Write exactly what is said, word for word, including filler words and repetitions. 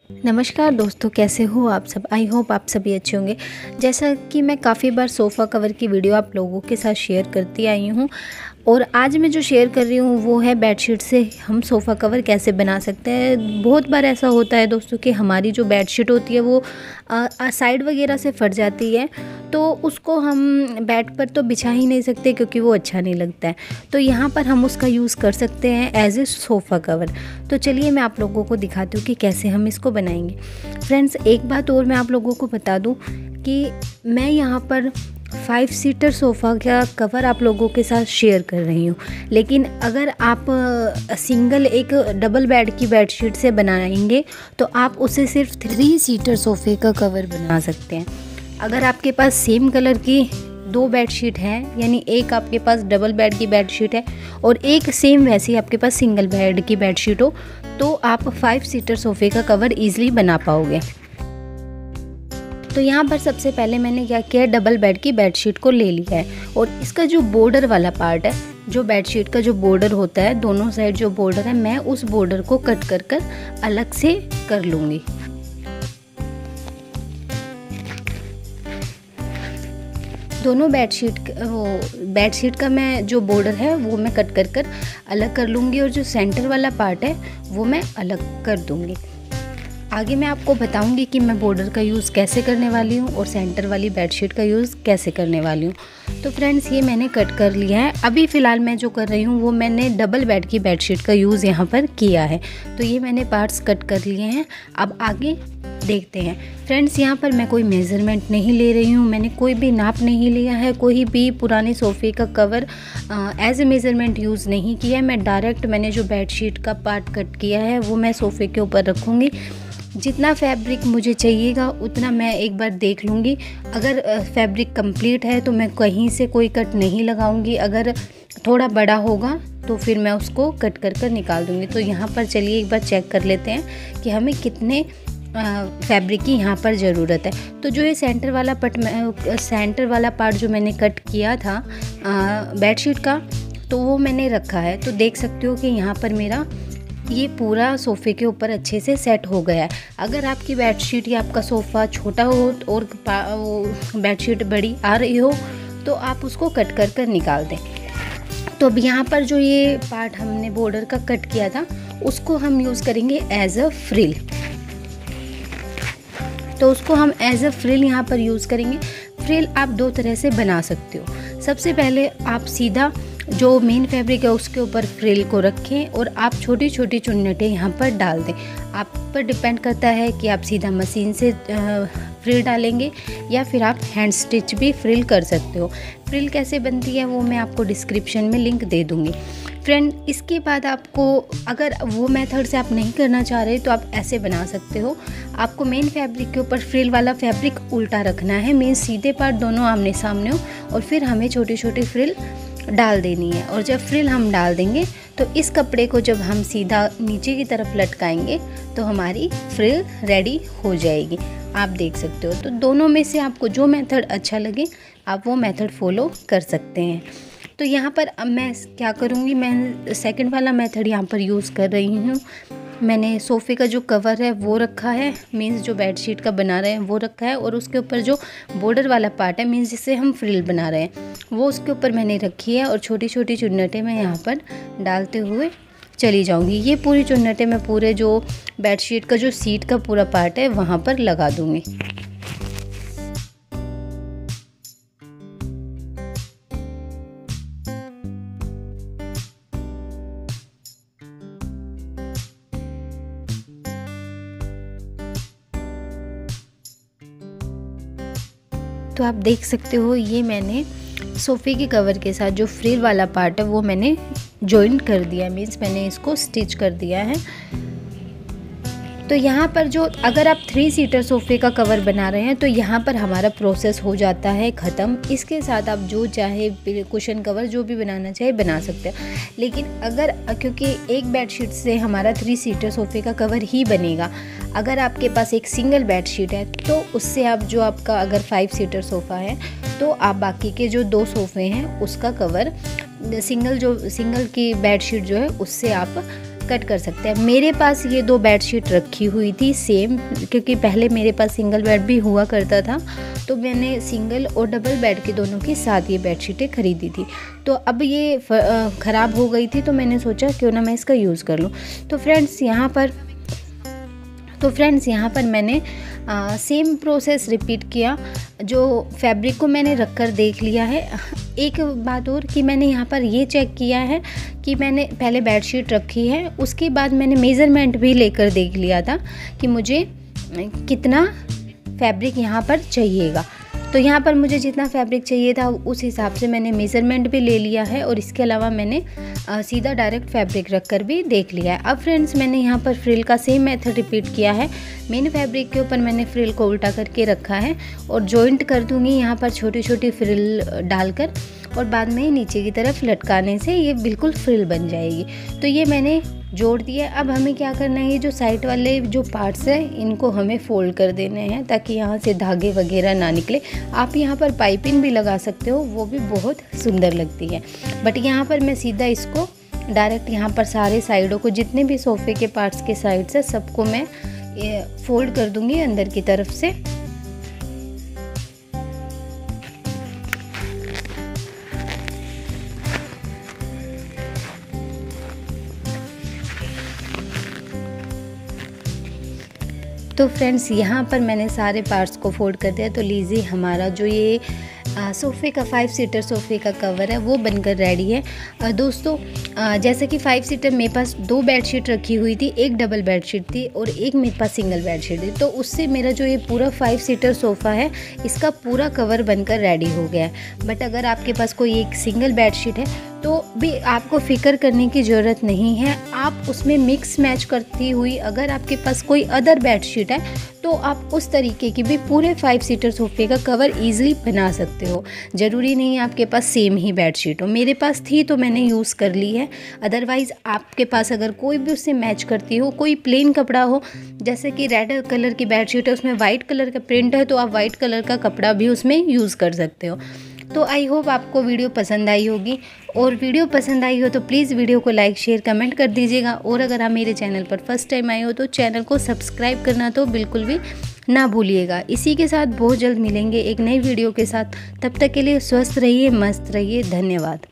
नमस्कार दोस्तों, कैसे हो आप सब। आई होप आप सभी अच्छे होंगे। जैसा कि मैं काफ़ी बार सोफ़ा कवर की वीडियो आप लोगों के साथ शेयर करती आई हूँ, और आज मैं जो शेयर कर रही हूँ वो है बेडशीट से हम सोफ़ा कवर कैसे बना सकते हैं। बहुत बार ऐसा होता है दोस्तों कि हमारी जो बेडशीट होती है वो आ, साइड वगैरह से फट जाती है, तो उसको हम बेड पर तो बिछा ही नहीं सकते क्योंकि वो अच्छा नहीं लगता है। तो यहाँ पर हम उसका यूज़ कर सकते हैं एज ए सोफ़ा कवर। तो चलिए मैं आप लोगों को दिखाती हूँ कि कैसे हम इसको बनाएंगे। फ्रेंड्स, एक बात और मैं आप लोगों को बता दूँ कि मैं यहाँ पर फाइव सीटर सोफ़ा का कवर आप लोगों के साथ शेयर कर रही हूँ, लेकिन अगर आप सिंगल एक डबल बेड की बेडशीट से बनाएंगे तो आप उसे सिर्फ थ्री सीटर सोफ़े का कवर बना सकते हैं। अगर आपके पास सेम कलर की दो बेडशीट हैं, यानी एक आपके पास डबल बेड की बेडशीट है और एक सेम वैसी आपके पास सिंगल बेड की बेडशीट हो, तो आप फाइव सीटर सोफ़े का कवर ईजिली बना पाओगे। तो यहाँ पर सबसे पहले मैंने क्या किया, डबल बेड की बेडशीट को ले लिया है और इसका जो बॉर्डर वाला पार्ट है, जो बेडशीट का जो बॉर्डर होता है, दोनों साइड जो बॉर्डर है, मैं उस बॉर्डर को कट कर कर अलग से कर लूँगी। दोनों बेडशीट वो बेडशीट का मैं जो बॉर्डर है वो मैं कट कर कर अलग कर लूँगी और जो सेंटर वाला पार्ट है वो मैं अलग कर दूँगी। आगे मैं आपको बताऊंगी कि मैं बॉर्डर का यूज़ कैसे करने वाली हूँ और सेंटर वाली बेडशीट का यूज़ कैसे करने वाली हूँ। तो फ्रेंड्स, ये मैंने कट कर लिया है। अभी फ़िलहाल मैं जो कर रही हूँ वो मैंने डबल बेड की बेडशीट का यूज़ यहाँ पर किया है। तो ये मैंने पार्ट्स कट कर लिए हैं। अब आगे देखते हैं। फ्रेंड्स, यहाँ पर मैं कोई मेज़रमेंट नहीं ले रही हूँ, मैंने कोई भी नाप नहीं लिया है, कोई भी पुराने सोफ़े का cover as a measurement use नहीं किया है। मैं डायरेक्ट मैंने जो बेडशीट का पार्ट कट किया है वो मैं सोफ़े के ऊपर रखूँगी। जितना फैब्रिक मुझे चाहिएगा उतना मैं एक बार देख लूँगी। अगर फैब्रिक कंप्लीट है तो मैं कहीं से कोई कट नहीं लगाऊंगी, अगर थोड़ा बड़ा होगा तो फिर मैं उसको कट कर कर निकाल दूँगी। तो यहाँ पर चलिए एक बार चेक कर लेते हैं कि हमें कितने फैब्रिक की यहाँ पर ज़रूरत है। तो जो ये सेंटर वाला पट सेंटर वाला पार्ट जो मैंने कट किया था बेडशीट का, तो वो मैंने रखा है। तो देख सकते हो कि यहाँ पर मेरा ये पूरा सोफ़े के ऊपर अच्छे से सेट हो गया है। अगर आपकी बेडशीट या आपका सोफ़ा छोटा हो और बेडशीट बड़ी आ रही हो तो आप उसको कट कर कर निकाल दें। तो अब यहाँ पर जो ये पार्ट हमने बॉर्डर का कट किया था उसको हम यूज़ करेंगे एज अ फ्रिल। तो उसको हम एज अ फ्रिल यहाँ पर यूज़ करेंगे। फ्रिल आप दो तरह से बना सकते हो। सबसे पहले आप सीधा जो मेन फैब्रिक है उसके ऊपर फ्रिल को रखें और आप छोटी छोटी चुन्नटें यहाँ पर डाल दें। आप पर डिपेंड करता है कि आप सीधा मशीन से फ्रिल डालेंगे या फिर आप हैंड स्टिच भी फ्रिल कर सकते हो। फ्रिल कैसे बनती है वो मैं आपको डिस्क्रिप्शन में लिंक दे दूँगी। फ्रेंड, इसके बाद आपको अगर वो मेथड से आप नहीं करना चाह रहे तो आप ऐसे बना सकते हो। आपको मेन फैब्रिक के ऊपर फ्रिल वाला फैब्रिक उल्टा रखना है, मीन सीधे पार्ट दोनों आमने सामने हो, और फिर हमें छोटी छोटी फ्रिल डाल देनी है। और जब फ्रिल हम डाल देंगे तो इस कपड़े को जब हम सीधा नीचे की तरफ लटकाएंगे तो हमारी फ्रिल रेडी हो जाएगी। आप देख सकते हो। तो दोनों में से आपको जो मेथड अच्छा लगे आप वो मेथड फॉलो कर सकते हैं। तो यहाँ पर अब मैं क्या करूँगी, मैं सेकंड वाला मेथड यहाँ पर यूज़ कर रही हूँ। मैंने सोफ़े का जो कवर है वो रखा है, मीन्स जो बेडशीट का बना रहे हैं वो रखा है, और उसके ऊपर जो बॉर्डर वाला पार्ट है मीन्स जिससे हम फ्रिल बना रहे हैं वो उसके ऊपर मैंने रखी है, और छोटी छोटी चुन्नटें मैं यहाँ पर डालते हुए चली जाऊँगी। ये पूरी चुन्नटें मैं पूरे जो बेडशीट का जो सीट का पूरा पार्ट है वहाँ पर लगा दूँगी। तो आप देख सकते हो ये मैंने सोफ़े के कवर के साथ जो फ्रिल वाला पार्ट है वो मैंने जॉइन कर दिया, मीन्स मैंने इसको स्टिच कर दिया है। तो यहाँ पर जो अगर आप थ्री सीटर सोफ़े का कवर बना रहे हैं तो यहाँ पर हमारा प्रोसेस हो जाता है ख़त्म। इसके साथ आप जो चाहे कुशन कवर जो भी बनाना चाहे बना सकते हैं। लेकिन अगर क्योंकि एक बेडशीट से हमारा थ्री सीटर सोफ़े का कवर ही बनेगा, अगर आपके पास एक सिंगल बेडशीट है तो उससे आप जो आपका अगर फाइव सीटर सोफ़ा है तो आप बाकी के जो दो सोफ़े हैं उसका कवर सिंगल जो सिंगल की बेडशीट जो है उससे आप कट कर सकते हैं। मेरे पास ये दो बेडशीट रखी हुई थी सेम, क्योंकि पहले मेरे पास सिंगल बेड भी हुआ करता था, तो मैंने सिंगल और डबल बेड के दोनों के साथ ये बेडशीटें खरीदी थी। तो अब ये ख़राब हो गई थी, तो मैंने सोचा क्यों ना मैं इसका यूज़ कर लूँ। तो फ्रेंड्स यहाँ पर तो फ्रेंड्स यहाँ पर मैंने आ, सेम प्रोसेस रिपीट किया। जो फैब्रिक को मैंने रख कर देख लिया है। एक बात और कि मैंने यहाँ पर ये चेक किया है कि मैंने पहले बेडशीट रखी है, उसके बाद मैंने मेज़रमेंट भी लेकर देख लिया था कि मुझे कितना फैब्रिक यहाँ पर चाहिएगा। तो यहाँ पर मुझे जितना फैब्रिक चाहिए था उस हिसाब से मैंने मेज़रमेंट भी ले लिया है, और इसके अलावा मैंने आ, सीधा डायरेक्ट फैब्रिक रख कर भी देख लिया है। अब फ्रेंड्स मैंने यहाँ पर फ्रिल का सेम मेथड रिपीट किया है। मेन फैब्रिक के ऊपर मैंने फ्रिल को उल्टा करके रखा है और जॉइंट कर दूँगी यहाँ पर छोटी छोटी फ्रिल डालकर, और बाद में नीचे की तरफ लटकाने से ये बिल्कुल फ्रिल बन जाएगी। तो ये मैंने जोड़ दिया। अब हमें क्या करना है, ये जो साइड वाले जो पार्ट्स हैं इनको हमें फोल्ड कर देने हैं ताकि यहाँ से धागे वगैरह ना निकले। आप यहाँ पर पाइपिंग भी लगा सकते हो, वो भी बहुत सुंदर लगती है। बट यहाँ पर मैं सीधा इसको डायरेक्ट यहाँ पर सारे साइडों को, जितने भी सोफ़े के पार्ट्स के साइड्स है सबको मैं फोल्ड कर दूँगी अंदर की तरफ से। तो फ्रेंड्स यहाँ पर मैंने सारे पार्ट्स को फोल्ड कर दिया। तो लीजिए हमारा जो ये सोफ़े का फाइव सीटर सोफ़े का कवर है वो बनकर रेडी है। आ, दोस्तों आ, जैसे कि फाइव सीटर मेरे पास दो बेडशीट रखी हुई थी, एक डबल बेडशीट थी और एक मेरे पास सिंगल बेडशीट थी। तो उससे मेरा जो ये पूरा फाइव सीटर सोफ़ा है इसका पूरा कवर बनकर रेडी हो गया है। बट अगर आपके पास कोई एक सिंगल बेडशीट है तो भी आपको फ़िक्र करने की ज़रूरत नहीं है। आप उसमें मिक्स मैच करती हुई अगर आपके पास कोई अदर बेडशीट है तो आप उस तरीके की भी पूरे फाइव सीटर सोफ़े का कवर इजीली बना सकते हो। ज़रूरी नहीं आपके पास सेम ही बेडशीट हो। मेरे पास थी तो मैंने यूज़ कर ली है। अदरवाइज़ आपके पास अगर कोई भी उससे मैच करती हो, कोई प्लेन कपड़ा हो, जैसे कि रेड कलर की बेडशीट है उसमें वाइट कलर का प्रिंट है तो आप वाइट कलर का कपड़ा भी उसमें यूज़ कर सकते हो। तो आई होप आपको वीडियो पसंद आई होगी, और वीडियो पसंद आई हो तो प्लीज़ वीडियो को लाइक शेयर कमेंट कर दीजिएगा। और अगर आप मेरे चैनल पर फर्स्ट टाइम आए हो तो चैनल को सब्सक्राइब करना तो बिल्कुल भी ना भूलिएगा। इसी के साथ बहुत जल्द मिलेंगे एक नई वीडियो के साथ। तब तक के लिए स्वस्थ रहिए, मस्त रहिए। धन्यवाद।